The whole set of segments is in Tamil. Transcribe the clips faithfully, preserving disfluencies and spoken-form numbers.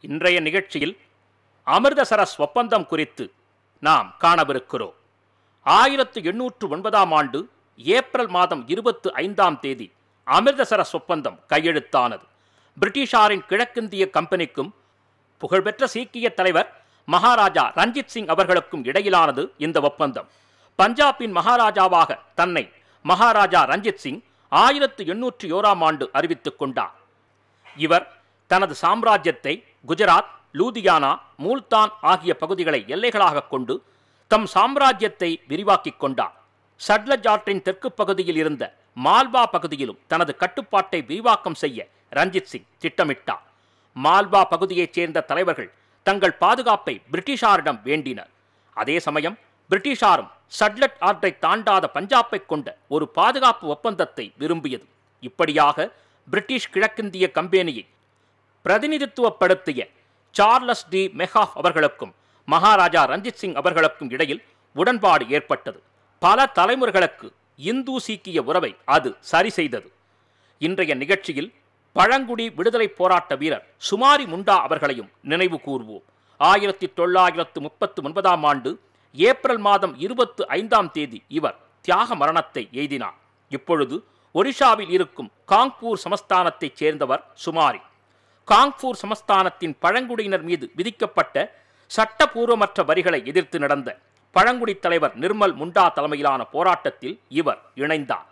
இன்றைய நிகழ்ச்சியில் அமிர்தசரஸ் ஒப்பந்தம் குறித்து நாம் காணவிருக்கிறோம். ஆயிரத்து எண்ணூற்று ஒன்பதாம் ஆண்டு ஏப்ரல் மாதம் இருபத்தி ஐந்தாம் தேதி அமிர்தசரஸ் ஒப்பந்தம் கையெழுத்தானது. பிரிட்டிஷாரின் கிழக்கிந்திய கம்பெனிக்கும் புகழ்பெற்ற சீக்கிய தலைவர் மகாராஜா ரஞ்சித் சிங் அவர்களுக்கும் இடையிலானது இந்த ஒப்பந்தம். பஞ்சாபின் மகாராஜாவாக தன்னை மகாராஜா ரஞ்சித் சிங் ஆயிரத்து எண்ணூற்றி ஓராம் ஆண்டு அறிவித்துக் கொண்டார். இவர் தனது சாம்ராஜ்யத்தை குஜராத், லூதியானா, மூல்தான் ஆகிய பகுதிகளை எல்லைகளாக கொண்டு தம் சாம்ராஜ்யத்தை விரிவாக்கிக் கொண்டார். சட்லஜ் ஆற்றின் தெற்கு பகுதியில் இருந்த மால்வா பகுதியிலும் தனது கட்டுப்பாட்டை விரிவாக்கம் செய்ய ரஞ்சித் சிங் திட்டமிட்டார். மால்வா பகுதியைச் சேர்ந்த தலைவர்கள் தங்கள் பாதுகாப்பை பிரிட்டிஷாரிடம் வேண்டினர். அதே சமயம் பிரிட்டிஷாரும் சட்லட் ஆற்றை தாண்டாத பஞ்சாபை கொண்ட ஒரு பாதுகாப்பு ஒப்பந்தத்தை விரும்பியது. இப்படியாக பிரிட்டிஷ் கிழக்கிந்திய கம்பெனியை பிரதிநிதித்துவப்படுத்திய சார்லஸ் டி மெஹாஃப் அவர்களுக்கும் மகாராஜா ரஞ்சித் சிங் அவர்களுக்கும் இடையில் உடன்பாடு ஏற்பட்டது. பல தலைமுறைகளுக்கு இந்து சீக்கிய உறவை அது சரி செய்தது. இன்றைய நிகழ்ச்சியில் பழங்குடி விடுதலை போராட்ட வீரர் சுமாரி முண்டா அவர்களையும் நினைவு கூர்வோம். ஆயிரத்தி தொள்ளாயிரத்து முப்பத்தி ஒன்பதாம் ஆண்டு ஏப்ரல் மாதம் இருபத்தி ஐந்தாம் தேதி இவர் தியாக மரணத்தை எய்தினார். இப்பொழுது ஒடிஷாவில் இருக்கும் காங்பூர் சமஸ்தானத்தைச் சேர்ந்தவர் சுமாரி. காங்பூர் சமஸ்தானத்தின் பழங்குடியினர் மீது விதிக்கப்பட்ட சட்டபூர்வமற்ற வரிகளை எதிர்த்து நடந்த பழங்குடி தலைவர் நிர்மல் முண்டா தலைமையிலான போராட்டத்தில் இவர் இணைந்தார்.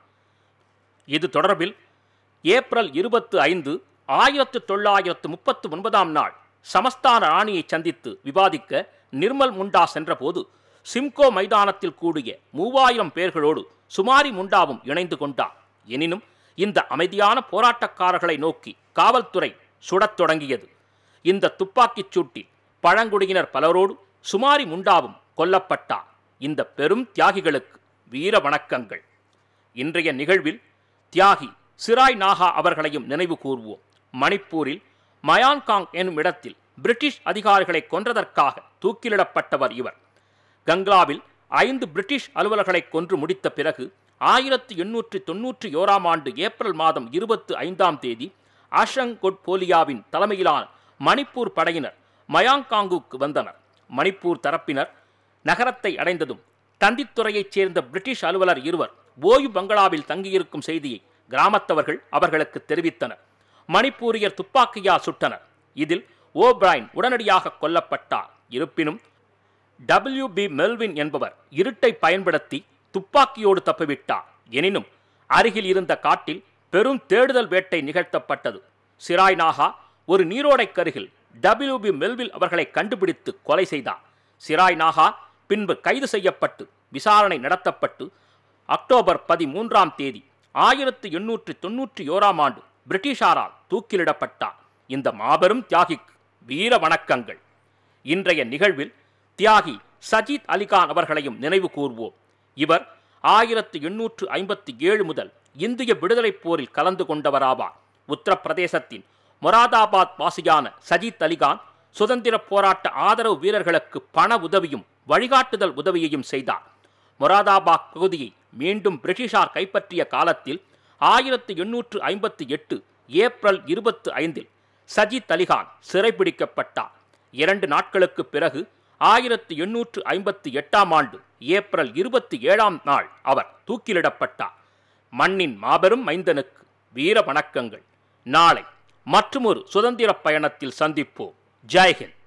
இது தொடர்பில் ஏப்ரல் இருபத்தி ஐந்து ஆயிரத்து தொள்ளாயிரத்து முப்பத்தி ஒன்பதாம் நாள் சமஸ்தான ராணியை சந்தித்து விவாதிக்க நிர்மல் முண்டா சென்றபோது சிம்கோ மைதானத்தில் கூடிய மூவாயிரம் பேர்களோடு சுமாரி முண்டாவும் இணைந்து கொண்டார். எனினும் இந்த அமைதியான போராட்டக்காரர்களை நோக்கி காவல்துறை சுடத் தொடங்கியது. இந்த துப்பாக்கிச் சூட்டில் பழங்குடியினர் பலரோடு சுமாரி முண்டாவும் கொல்லப்பட்டார். இந்த பெரும் தியாகிகளுக்கு வீர வணக்கங்கள். இன்றைய நிகழ்வில் தியாகி சிராய் நாகா அவர்களையும் நினைவு கூர்வோம். மணிப்பூரில் மயான்காங் எனும் இடத்தில் பிரிட்டிஷ் அதிகாரிகளை கொன்றதற்காக தூக்கிலிடப்பட்டவர் இவர். கங்லாவில் ஐந்து பிரிட்டிஷ் அலுவலர்களை கொன்று முடித்த பிறகு ஆயிரத்தி எண்ணூற்றி தொன்னூற்றி ஓராம் ஆண்டு ஏப்ரல் மாதம் இருபத்தி ஐந்தாம் தேதி அஷங்கொட் போலியாவின் தலைமையிலான மணிப்பூர் படையினர் மயாங்காங்குக்கு வந்தனர். மணிப்பூர் தரப்பினர் நகரத்தை அடைந்ததும் தந்தித்துறையைச் சேர்ந்த பிரிட்டிஷ் அலுவலர் இருவர் ஓய்வு பங்களாவில் தங்கியிருக்கும் செய்தியை கிராமத்தவர்கள் அவர்களுக்கு தெரிவித்தனர். மணிப்பூரியர் துப்பாக்கியால் சுட்டனர். இதில் ஓபிரைன் உடனடியாக கொல்லப்பட்டார். இருப்பினும் டபிள்யூ பி மெல்வின் என்பவர் இருட்டை பயன்படுத்தி துப்பாக்கியோடு தப்பிவிட்டார். எனினும் அருகில் இருந்த காட்டில் பெரும் தேடுதல் வேட்டை நிகழ்த்தப்பட்டது. சிராய் நாகா ஒரு நீரோடைக்கருகில் டபிள்யூ பி மெல்வில் அவர்களை கண்டுபிடித்து கொலை செய்தார். சிராய் நாகா பின்பு கைது செய்யப்பட்டு விசாரணை நடத்தப்பட்டு அக்டோபர் பதிமூன்றாம் தேதி ஆயிரத்து எண்ணூற்றி தொன்னூற்றி ஓராம் ஆண்டு பிரிட்டிஷாரால் தூக்கிலிடப்பட்டார். இந்த மாபெரும் தியாகிக்கு வீர வணக்கங்கள். இன்றைய நிகழ்வில் தியாகி சஜீத் அலிகான் அவர்களையும் நினைவு கூர்வோம். இவர் ஆயிரத்து எண்ணூற்று ஐம்பத்தி ஏழு முதல் இந்திய விடுதலைப் போரில் கலந்து கொண்டவராவார். உத்தரப்பிரதேசத்தின் மொராதாபாத் வாசியான சஜீத் அலிகான் சுதந்திர போராட்ட ஆதரவு வீரர்களுக்கு பண உதவியும் வழிகாட்டுதல் உதவியையும் செய்தார். மொராதாபாத் பகுதியை மீண்டும் பிரிட்டிஷார் கைப்பற்றிய காலத்தில் ஆயிரத்து எண்ணூற்று ஐம்பத்தி எட்டு ஏப்ரல் இருபத்தி ஐந்தில் சஜீத் அலிகான் சிறைபிடிக்கப்பட்டார். இரண்டு நாட்களுக்கு பிறகு ஆயிரத்து எண்ணூற்று ஐம்பத்தி எட்டாம் ஆண்டு ஏப்ரல் இருபத்தி ஏழாம் நாள் அவர் தூக்கிலிடப்பட்டார். மண்ணின் மாபெரும் மைந்தனுக்கு வீர வணக்கங்கள். நாளை மற்றுமொரு சுதந்திர பயணத்தில் சந்திப்போம். ஜெய் ஹிந்த்.